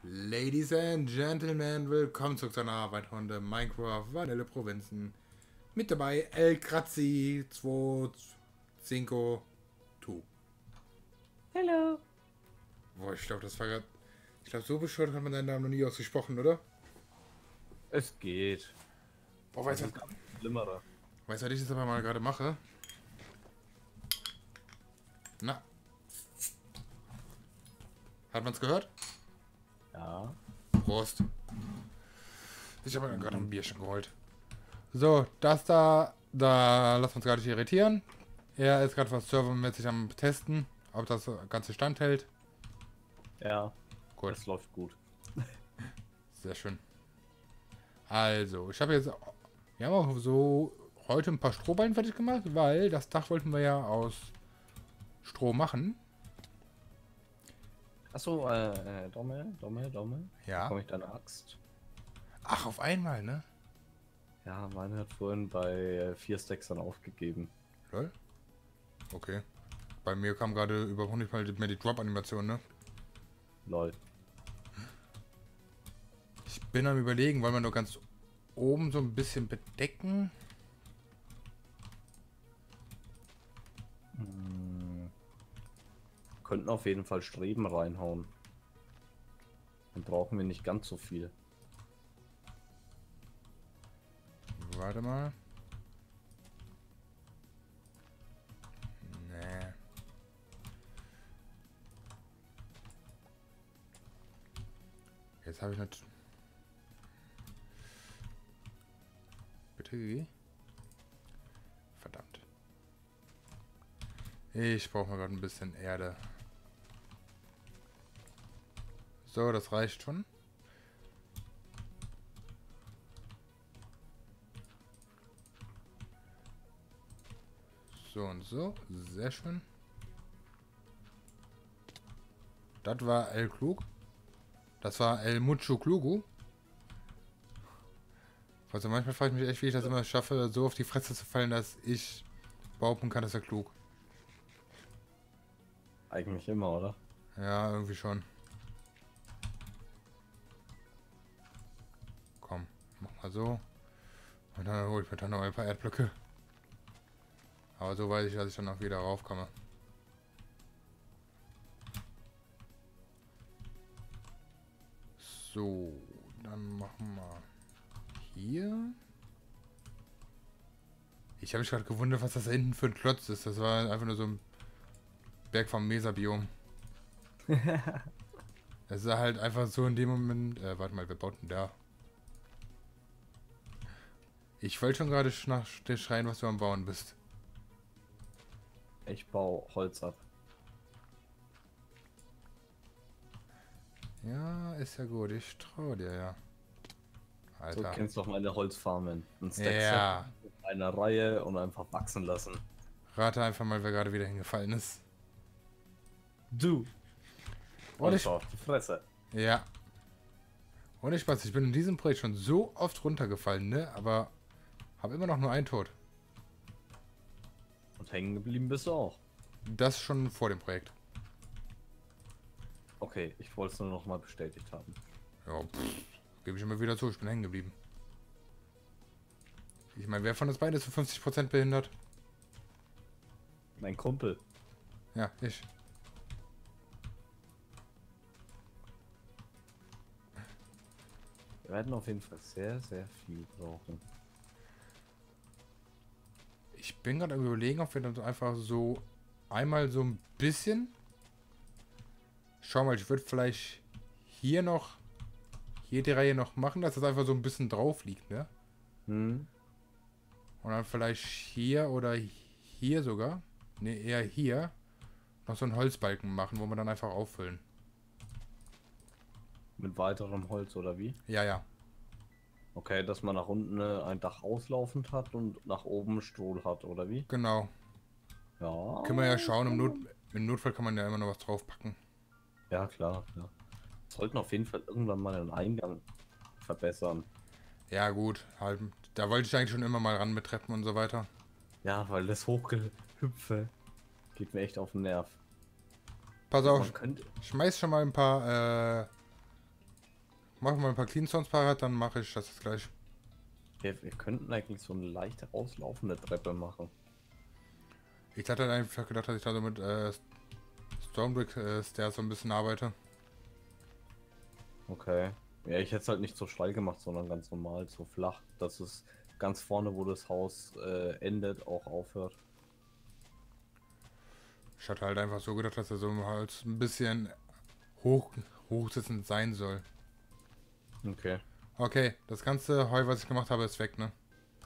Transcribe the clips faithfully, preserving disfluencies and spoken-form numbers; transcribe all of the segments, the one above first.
Ladies and Gentlemen, willkommen zurück zu einer weiteren Runde Minecraft Vanille Provinzen. Mit dabei El Kratzi zwei Cinco zwei. Hallo. Boah, ich glaube, das war gerade. Ich glaube, so bescheuert hat man deinen Namen noch nie ausgesprochen, oder? Es geht. Boah, weißt du, Das ist ganz schlimmere. weißt du, was ich jetzt aber mal gerade mache? Na. Hat man's gehört? Ja. Prost. Ich habe mir gerade ein Bierchen geholt. So, das da, da lassen wir uns gerade nicht irritieren. Er ist gerade was servermäßig am Testen, ob das Ganze standhält. Ja. Gut, Das läuft gut. sehr schön. Also, ich habe jetzt, wir haben auch so heute ein paar Strohballen fertig gemacht, weil das Dach wollten wir ja aus Stroh machen. Achso, äh, äh, Dommel, Dommel, Dommel. Ja. Bekomme ich deine Axt? Ach, auf einmal, ne? Ja, meine hat vorhin bei äh, vier Stacks dann aufgegeben. Lol. Okay. Bei mir kam gerade überhaupt nicht mal mehr die Drop-Animation, ne? Lol. Ich bin am Überlegen, wollen wir nur ganz oben so ein bisschen bedecken? Hm. Könnten auf jeden Fall Streben reinhauen. Dann brauchen wir nicht ganz so viel. Warte mal. Nee. Jetzt habe ich nicht. Bitte geh. Verdammt. Ich brauche mal gerade ein bisschen Erde. So, das reicht schon. So und so. Sehr schön. Das war El Klug. Das war El Mucho Klugu. Also manchmal frage ich mich echt, wie ich das immer schaffe, so auf die Fresse zu fallen, dass ich behaupten kann, dass er klug. Eigentlich immer, oder? Ja, irgendwie schon. Komm, mach mal so. Und dann hole ich mir dann noch ein paar Erdblöcke. Aber so weiß ich, dass ich dann auch wieder raufkomme. So, dann machen wir hier. Ich habe mich gerade gewundert, was das da hinten für ein Klotz ist. Das war einfach nur so ein Berg vom Mesa-Biom. Es ist halt einfach so in dem Moment. Äh, warte mal, wer baut denn da? Ich wollte schon gerade sch nach dir schreien, was du am Bauen bist. Ich baue Holz ab. Ja, ist ja gut. Ich traue dir, ja. Du Alter. kennst doch meine Holzfarmen. Ein Stack Ja. in einer Reihe und einfach wachsen lassen. Rate einfach mal, wer gerade wieder hingefallen ist. Du. Und ich, auf die Fresse. ja. Ohne Spaß, ich bin in diesem Projekt schon so oft runtergefallen, ne? Aber habe immer noch nur einen Tod. Und hängen geblieben bist du auch. Das schon vor dem Projekt. Okay, ich wollte es nur noch mal bestätigt haben. Ja, pff, gebe ich immer wieder zu, ich bin hängen geblieben. Ich meine, wer von uns beiden ist zu fünfzig Prozent behindert? Mein Kumpel. Ja, ich. Wir werden auf jeden Fall sehr, sehr viel brauchen. Ich bin gerade am Überlegen, ob wir dann einfach so einmal so ein bisschen. Schau mal, ich würde vielleicht hier noch, hier die Reihe noch machen, dass das einfach so ein bisschen drauf liegt, ne? Hm? Und dann vielleicht hier oder hier sogar, ne, eher hier, noch so einen Holzbalken machen, wo wir dann einfach auffüllen. Mit weiterem Holz oder wie? Ja, ja. Okay, dass man nach unten äh, ein Dach auslaufend hat und nach oben Stroh hat oder wie? Genau. Ja. Können wir ja schauen, im, Not, im Notfall kann man ja immer noch was draufpacken. Ja, klar, klar. Sollten auf jeden Fall irgendwann mal den Eingang verbessern. Ja, gut. Halt, da wollte ich eigentlich schon immer mal ran mit Treppen und so weiter. Ja, weil das Hochgehüpfe geht mir echt auf den Nerv. Pass auf, Man könnte, schmeiß schon mal ein paar äh, mach mal ein paar Clean Sounds parat, dann mache ich das jetzt gleich. Wir, wir könnten eigentlich so eine leicht rauslaufende Treppe machen. Ich hatte halt einfach gedacht, dass ich da so mit äh, Stonebrick äh, Stairs so ein bisschen arbeite. Okay. Ja, ich hätte es halt nicht so steil gemacht, sondern ganz normal, so flach, dass es ganz vorne, wo das Haus äh, endet, auch aufhört. Ich hatte halt einfach so gedacht, dass er so halt ein bisschen hoch, hochsitzend sein soll. Okay. Okay, das ganze Heu, was ich gemacht habe, ist weg, ne?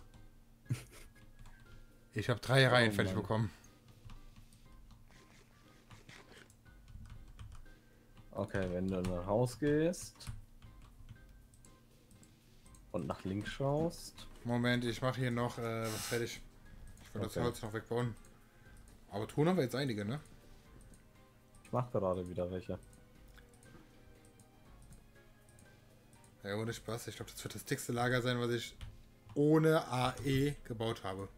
Ich habe drei Reihen Oh fertig Mann. bekommen. Okay, wenn du in ein Haus gehst und nach links schaust. Moment, ich mache hier noch äh, was fertig. Ich will Okay. das Holz noch wegbauen. Aber tun haben wir jetzt einige, ne? Ich mache gerade wieder welche. Ja, ohne Spaß. Ich glaube, das wird das dickste Lager sein, was ich ohne A E gebaut habe.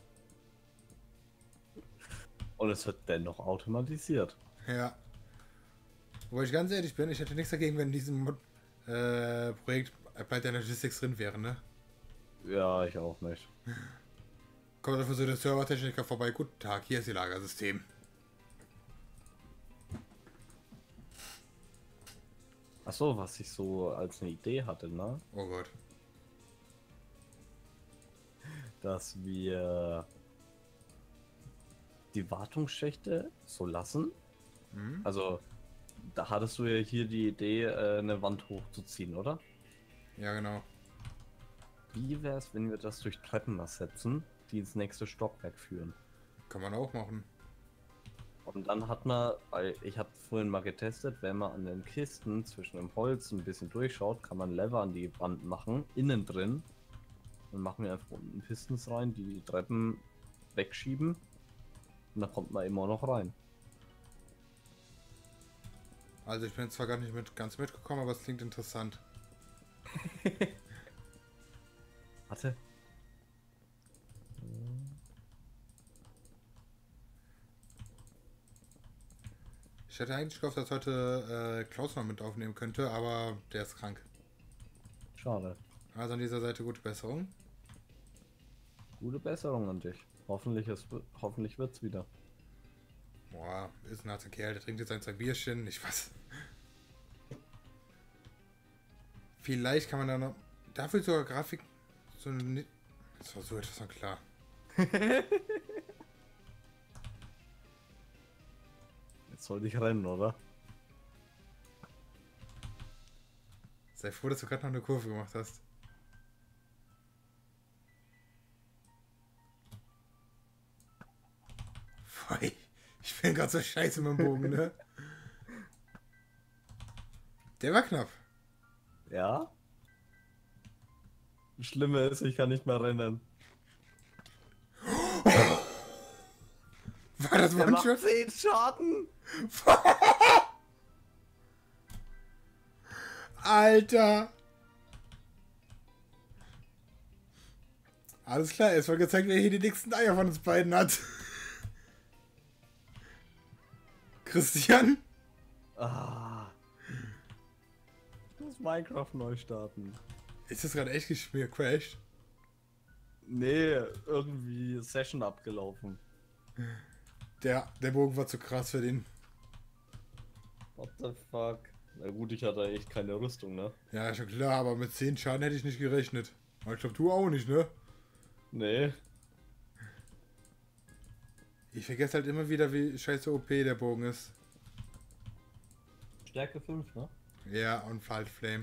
Und es wird dennoch automatisiert. Ja. Wo ich ganz ehrlich bin, ich hätte nichts dagegen, wenn in diesem äh, Projekt Applied Energistics drin wäre, ne? Ja, ich auch nicht. Kommt dafür so der Servertechniker vorbei. Guten Tag, hier ist Ihr Lagersystem. Achso, was ich so als eine Idee hatte, ne? Oh Gott. Dass wir die Wartungsschächte so lassen. Hm? Also, da hattest du ja hier die Idee, äh, eine Wand hochzuziehen, oder? Ja, genau. Wie wäre es, wenn wir das durch Treppen ersetzen, die ins nächste Stockwerk führen? Kann man auch machen. Und dann hat man, weil ich habe vorhin mal getestet, wenn man an den Kisten zwischen dem Holz ein bisschen durchschaut, kann man Lever an die Wand machen, innen drin. Dann machen wir einfach unten Pistons rein, die die Treppen wegschieben. Und dann kommt man immer noch rein. Also ich bin jetzt zwar gar nicht mit, ganz mitgekommen, aber es klingt interessant. Warte. Ich hätte eigentlich gehofft, dass heute äh, Klaus noch mit aufnehmen könnte, aber der ist krank. Schade. Also an dieser Seite gute Besserung. Gute Besserung an dich. Hoffentlich, es, hoffentlich wird's wieder. Boah, ist ein harter Kerl, der trinkt jetzt ein, zwei Bierchen, nicht was. Vielleicht kann man da noch... Dafür sogar Grafik... So eine... Das war so etwas noch klar. Jetzt sollte ich rennen, oder? Sei froh, dass du gerade noch eine Kurve gemacht hast. Pfui, ich bin gerade so scheiße mit dem Bogen, ne? Der war knapp. Ja? Das Schlimme ist, ich kann nicht mehr rennen. War das Der macht One-Shot? zehn Schaden! Alter! Alles klar, es wird gezeigt, wer hier die dicksten Eier von uns beiden hat. Christian? Ah. Ich muss Minecraft neu starten. Ist das gerade echt gecrashed? Nee, irgendwie Session abgelaufen. Der, der Bogen war zu krass für den. What the fuck? Na gut, ich hatte echt keine Rüstung, ne? Ja, schon klar, aber mit zehn Schaden hätte ich nicht gerechnet. Aber ich glaube, du auch nicht, ne? Nee. Ich vergesse halt immer wieder, wie scheiße O P der Bogen ist. Stärke fünf, ne? Ja, und Fight Flame.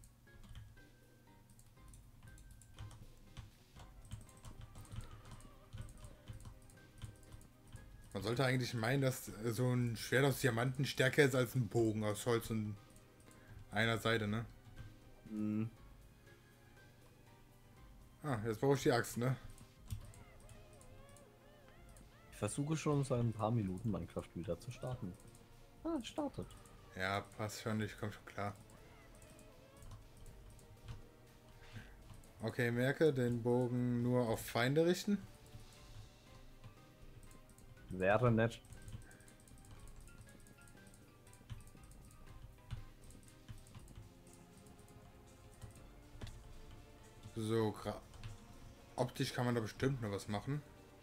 Man sollte eigentlich meinen, dass so ein Schwert aus Diamanten stärker ist als ein Bogen aus Holz und einer Seite, ne? Hm. Ah, jetzt brauche ich die Axt, ne? Ich versuche schon seit ein paar Minuten Minecraft wieder zu starten. Ah, es startet. Ja, passt schon, ich komme schon klar. Okay, merke, den Bogen nur auf Feinde richten. Wäre nett. So, gra- optisch kann man da bestimmt noch was machen.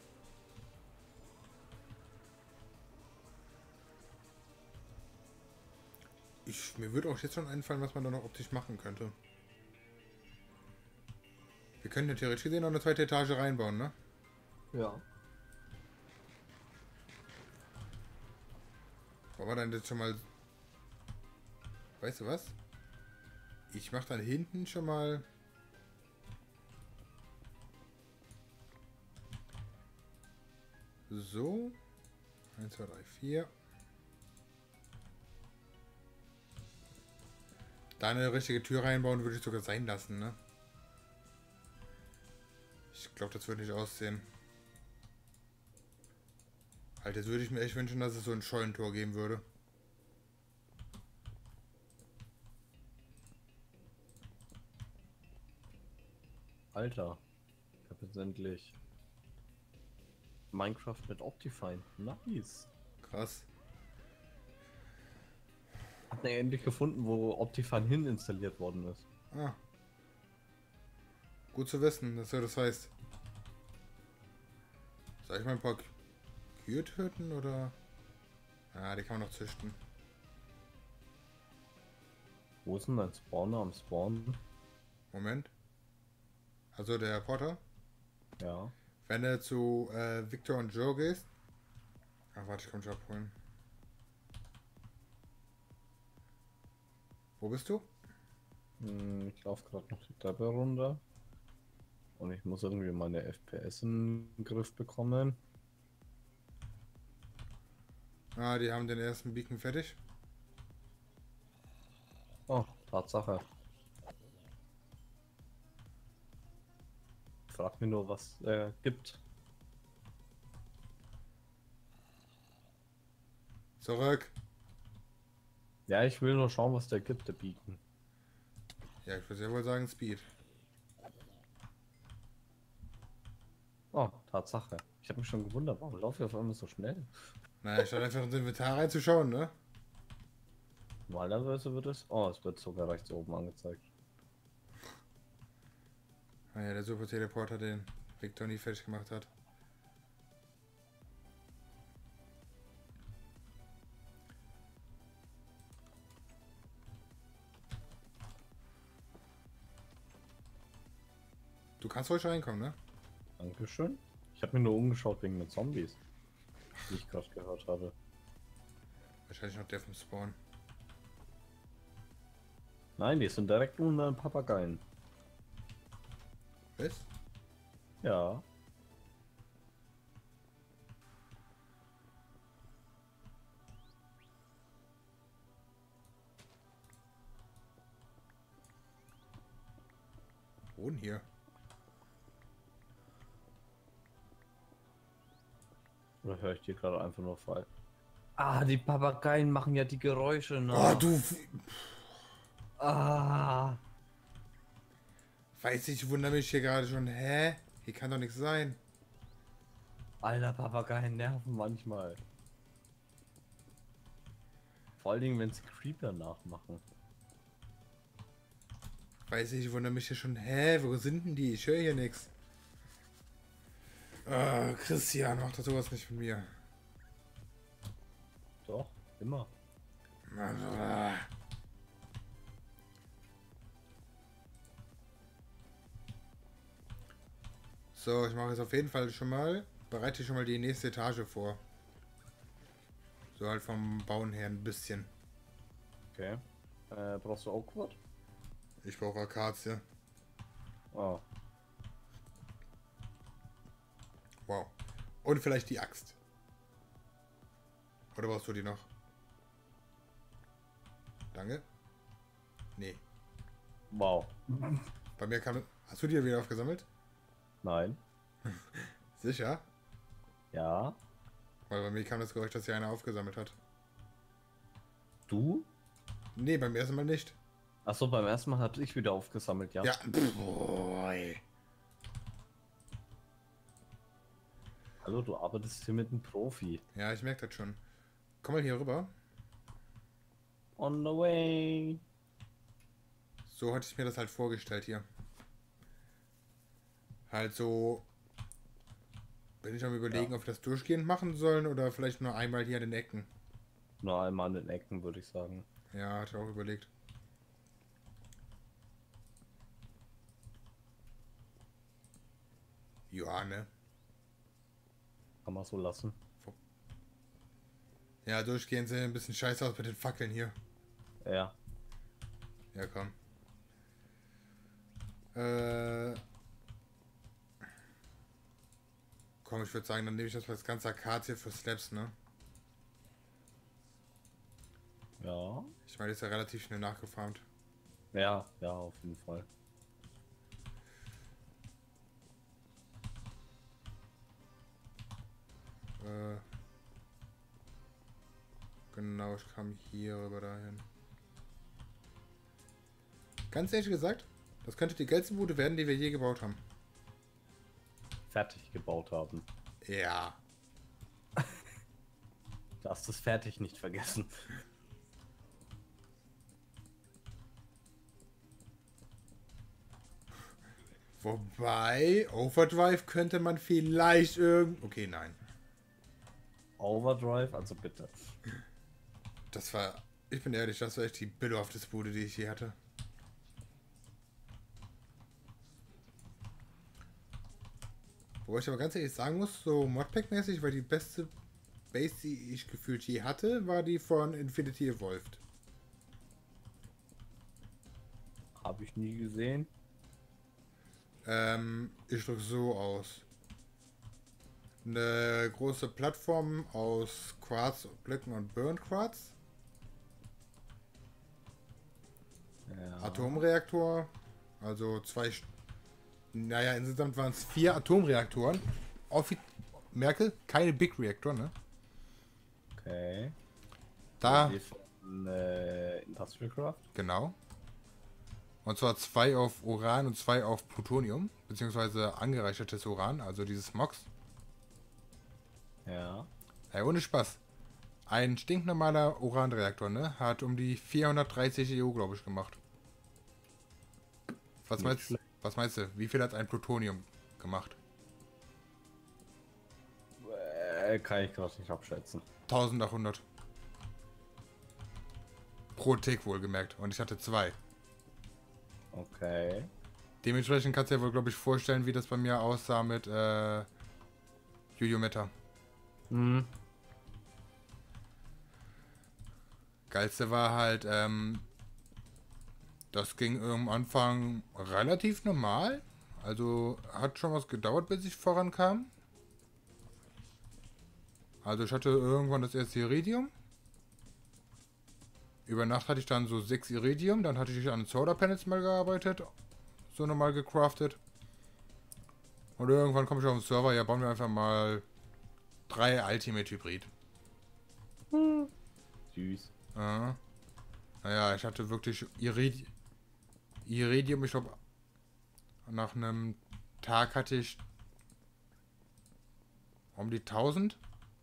Ich, mir würde auch jetzt schon einfallen, was man da noch optisch machen könnte. Wir können ja theoretisch gesehen noch eine zweite Etage reinbauen, ne? Ja. Wollen wir dann jetzt schon mal... Weißt du was? Ich mache dann hinten schon mal... So. eins, zwei, drei, vier. Da eine richtige Tür reinbauen würde ich sogar sein lassen, ne? Ich glaube, das würde nicht aussehen. Halt, jetzt würde ich mir echt wünschen, dass es so ein Schollentor geben würde. Alter. Ich habe jetzt endlich Minecraft mit Optifine. Nice. Krass. Hab ne endlich gefunden, wo Optifine hin installiert worden ist. Ah. Gut zu wissen, dass du das weißt. Soll ich mal ein paar Kühe töten oder? Ja, die kann man noch züchten. Wo ist denn dein Spawner am Spawn? Moment. Also der Porter. Ja. Wenn du zu äh, Victor und Joe gehst. Ach warte, ich kann dich abholen. Wo bist du? Hm, Ich laufe gerade noch die Treppe runter. Und ich muss irgendwie meine F P S in den Griff bekommen. Ah, die haben den ersten Beacon fertig. Oh, Tatsache. Frag mich nur, was äh, gibt. Zurück. Ja, ich will nur schauen, was der gibt, der Beacon. Ja, ich würde ja wohl sagen Speed. Oh, Tatsache. Ich habe mich schon gewundert, warum laufe ich auf einmal so schnell? Naja, ich einfach ins Inventar reinzuschauen, ne? Normalerweise wird es. Oh, es wird sogar rechts oben angezeigt. Naja, der Super Teleporter, den Victor nie fertig gemacht hat. Du kannst ruhig reinkommen, ne? Dankeschön. Ich habe mir nur umgeschaut wegen den Zombies, die ich gerade gehört habe. Wahrscheinlich noch der vom Spawn. Nein, die sind direkt unter den Papageien. Was? Ja. Wo denn hier? Oder höre ich dir gerade einfach nur frei? Ah, die Papageien machen ja die Geräusche Oh, nach. du... Ah. Weiß ich, wundere mich hier gerade schon. Hä? Hier kann doch nichts sein. Alter, Papageien nerven manchmal. Vor allen Dingen, wenn sie Creeper nachmachen. Weiß ich, wundere mich hier schon. Hä? Wo sind denn die? Ich höre hier nichts. Ah, Christian, mach doch sowas nicht mit mir. Doch, immer. Ah. So, ich mache jetzt auf jeden Fall schon mal, bereite schon mal die nächste Etage vor. So halt vom Bauen her ein bisschen. Okay. Äh, brauchst du Oakwood? Ich brauche Akazie. Oh. Wow. Und vielleicht die Axt. Oder brauchst du die noch? Danke. Nee. Wow. Bei mir kam... Hast du die wieder aufgesammelt? Nein. Sicher? Ja. Weil bei mir kam das Geräusch, dass hier einer aufgesammelt hat. Du? Nee, beim ersten Mal nicht. Achso, beim ersten Mal hatte ich wieder aufgesammelt, ja. Ja. Boy. Hallo, du arbeitest hier mit einem Profi. Ja, ich merke das schon. Komm mal hier rüber. On the way. So hatte ich mir das halt vorgestellt hier. Halt so, bin ich am überlegen, Ja. ob wir das durchgehend machen sollen oder vielleicht nur einmal hier an den Ecken. Nur einmal an den Ecken, würde ich sagen. Ja, hatte ich auch überlegt. Ja, ne? Kann man so lassen. Ja, durchgehend sehen ein bisschen scheiße aus mit den Fackeln hier. Ja. Ja, komm. Äh. Komm, ich würde sagen, dann nehme ich das als ganze Akazia für Slaps, ne? Ja. Ich meine, das ist ja relativ schnell nachgefarmt. Ja, ja, auf jeden Fall. Äh. Genau, ich kam hier rüber dahin. Ganz ehrlich gesagt, das könnte die geilste Bude werden, die wir je gebaut haben. Fertig gebaut haben. Ja. Du hast das fertig nicht vergessen. Wobei, Overdrive könnte man vielleicht irgend... Okay, nein. Overdrive, also bitte. Das war... Ich bin ehrlich, das war echt die billohafteste Bude, die ich je hatte. Wobei ich aber ganz ehrlich sagen muss, so Modpack-mäßig war die beste Base, die ich gefühlt je hatte, war die von Infinity Evolved. Habe ich nie gesehen. Ähm, ich drücke so aus. Eine große Plattform aus Quarz, Blöcken und Burnt Quarz. Ja. Atomreaktor. Also zwei... St- Naja, insgesamt waren es vier Atomreaktoren. Offi Merkel, keine Big Reaktor, ne? Okay. Da, Die von äh, Industrial Craft. genau. Und zwar zwei auf Uran und zwei auf Plutonium, beziehungsweise angereichertes Uran, also dieses MOX. Ja. Ey, ohne Spaß. Ein stinknormaler Uranreaktor, ne? Hat um die vierhundertdreißig E U, glaube ich, gemacht. Was Nicht meinst, schlecht. was meinst du? Wie viel hat ein Plutonium gemacht? Äh, kann ich gerade nicht abschätzen. eintausendachthundert. Pro Tick wohlgemerkt. Und ich hatte zwei. Okay. Dementsprechend kannst du dir wohl, glaube ich, vorstellen, wie das bei mir aussah mit äh, Juliometa. Hm. Geilste war halt, ähm, das ging am Anfang relativ normal. Also hat schon was gedauert, bis ich vorankam. Also ich hatte irgendwann das erste Iridium. Über Nacht hatte ich dann so sechs Iridium. Dann hatte ich an den Solar Panels mal gearbeitet. So normal gecraftet. Und irgendwann komme ich auf den Server, ja, bauen wir einfach mal drei Ultimate Hybrid. Süß. Äh. Naja, ich hatte wirklich Iridium. Iridium, ich glaube, nach einem Tag hatte ich um die tausend.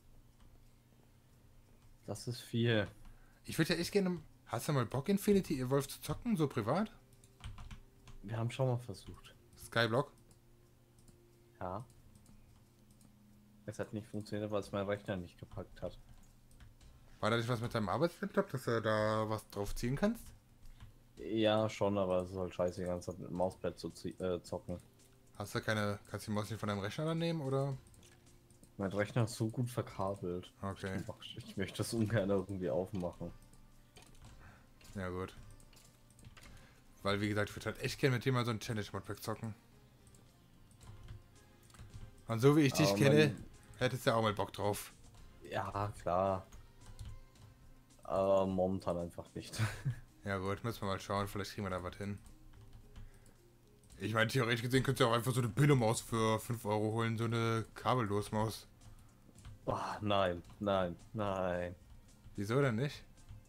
Das ist viel. Ich würde ja echt gerne... Hast du mal Bock, Infinity Evolved zu zocken, so privat? Wir haben schon mal versucht. Skyblock? Ja. Es hat nicht funktioniert, weil es mein Rechner nicht gepackt hat. War da nicht was mit deinem Arbeitslaptop, dass du da was drauf ziehen kannst? Ja, schon, aber es ist halt scheiße, die ganze Zeit mit dem Mauspad zu zie- äh, zocken. Hast du keine... Kannst du die Maus nicht von deinem Rechner dann nehmen, oder? Mein Rechner ist so gut verkabelt. Okay, Ich, mach, ich möchte das ungern irgendwie aufmachen. ja gut. Weil, wie gesagt, ich würde halt echt gerne mit dir mal so ein Challenge-Modpack zocken. Und so wie ich dich Aber kenne, mein- hättest du ja auch mal Bock drauf. Ja, klar. Aber momentan einfach nicht. Ja gut, müssen wir mal schauen, vielleicht kriegen wir da was hin. Ich meine, theoretisch gesehen könntest du auch einfach so eine Billo-Maus für fünf Euro holen, so eine Kabellos-Maus. Ah, nein, nein, nein. Wieso denn nicht?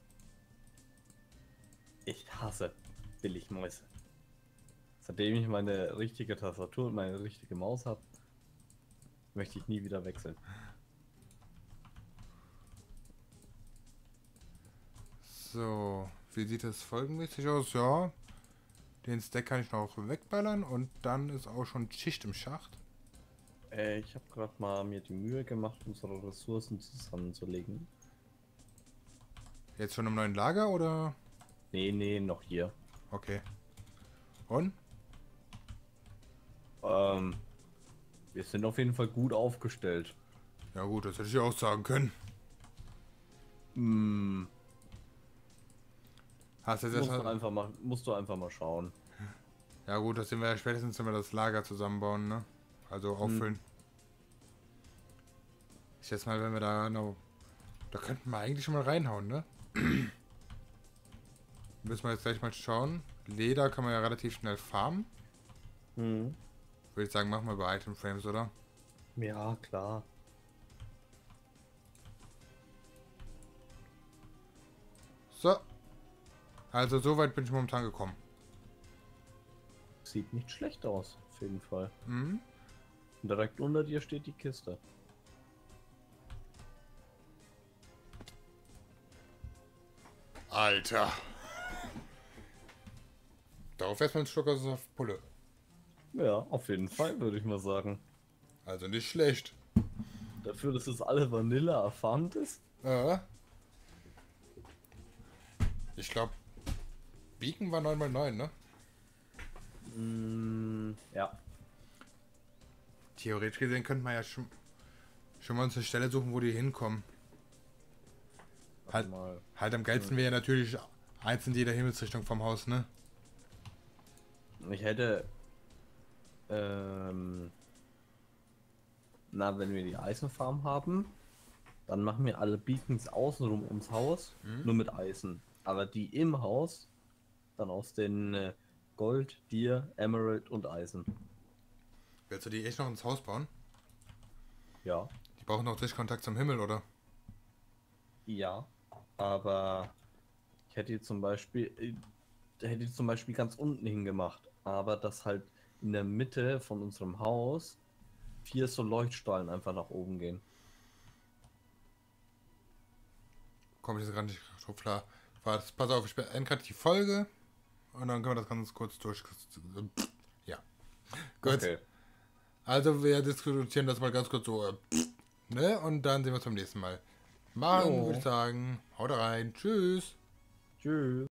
Ich hasse Billigmäuse. Seitdem ich meine richtige Tastatur und meine richtige Maus habe, möchte ich nie wieder wechseln. So, wie sieht das folgenmäßig aus? Ja, Den Stack kann ich noch wegballern und dann ist auch schon Schicht im Schacht. Äh, ich habe gerade mal mir die Mühe gemacht, unsere Ressourcen zusammenzulegen. Jetzt schon im neuen Lager oder? Nee, nee, noch hier. Okay. Und? Ähm, wir sind auf jeden Fall gut aufgestellt. Ja gut, das hätte ich auch sagen können. Hm, Hast du jetzt musst, du erstmal... einfach mal, musst du einfach mal schauen. Ja gut, das sehen wir ja spätestens, wenn wir das Lager zusammenbauen, ne? Also auffüllen. Ich schätze mal, wenn wir da noch... Da könnten wir eigentlich schon mal reinhauen, ne? Müssen wir jetzt gleich mal schauen. Leder kann man ja relativ schnell farmen. Hm. Würde ich sagen, machen wir bei Item Frames, oder? Ja, klar. So. Also soweit bin ich momentan gekommen. Sieht nicht schlecht aus, auf jeden Fall. Mhm. Und direkt unter dir steht die Kiste. Alter. Darauf erstmal ein Schluck aus Pulle. Ja, auf jeden Fall, würde ich mal sagen. Also nicht schlecht. Dafür, dass es alle Vanilla erfahren ist. Ja. Ich glaube, Beacon war neun mal neun, ne? Mm, ja. Theoretisch gesehen könnte man ja schon, schon mal uns eine Stelle suchen, wo die hinkommen. Halt, Mal. halt am geilsten wäre ja natürlich eins in jeder Himmelsrichtung vom Haus, ne? Ich hätte. Ähm, na, wenn wir die Eisenfarm haben, dann machen wir alle Beacons außenrum ums Haus, Mhm. nur mit Eisen. Aber die im Haus, dann aus den äh, Gold, Dir, Emerald und Eisen. Willst du die echt noch ins Haus bauen? Ja. Die brauchen noch Sichtkontakt zum Himmel, oder? Ja. Aber ich hätte die zum Beispiel, äh, hätte die zum Beispiel ganz unten hingemacht. Aber dass halt in der Mitte von unserem Haus vier so Leuchtstrahlen einfach nach oben gehen. Komme ich jetzt gerade nicht drauf klar. Warte, pass auf, ich beende gerade die Folge und dann können wir das ganz kurz durch. Ja. Gut. Okay. Also wir diskutieren das mal ganz kurz so. äh, Ne? Und dann sehen wir uns beim nächsten Mal. Machen, Jo. würde ich sagen. Haut rein. Tschüss. Tschüss.